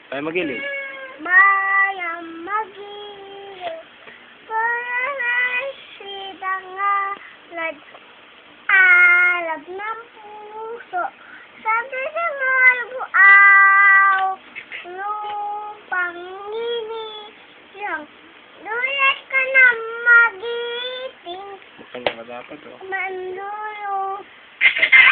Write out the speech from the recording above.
Ay, magilid. Mayang magilid, para na sida nga, alab ng puso, sabi sa mga buaw, lupang giniyang, duyat ka na magiting, Kanya ka dapat, oh. mandulong.